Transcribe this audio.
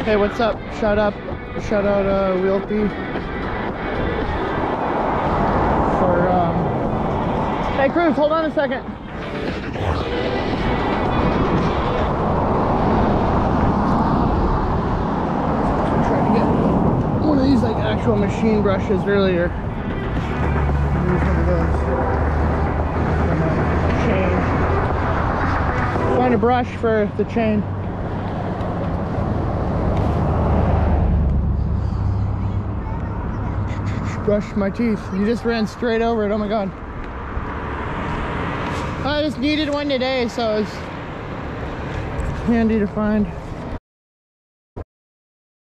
Hey, what's up? Shout out Wilty for Hey Cruz, hold on a second. I'm trying to get one of these like actual machine brushes earlier. Use one of those for my chain. Find a brush for the chain. Brush my teeth. You just ran straight over it. Oh my god. I just needed one today, so it's handy to find.